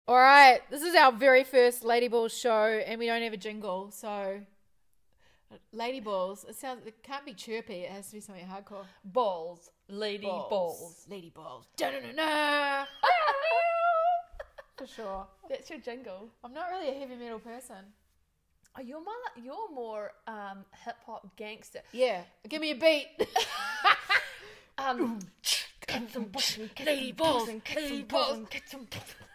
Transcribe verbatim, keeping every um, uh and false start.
All right, this is our very first Lady Balls show, and we don't have a jingle, so Lady Balls. It sounds. It can't be chirpy. It has to be something hardcore. Balls, lady balls, balls. Lady Balls. Da-da-da-da. For sure. That's your jingle. I'm not really a heavy metal person. Oh, you're more. You're more um, hip hop gangster. Yeah, give me a beat. um, Lady Balls, Lady Balls.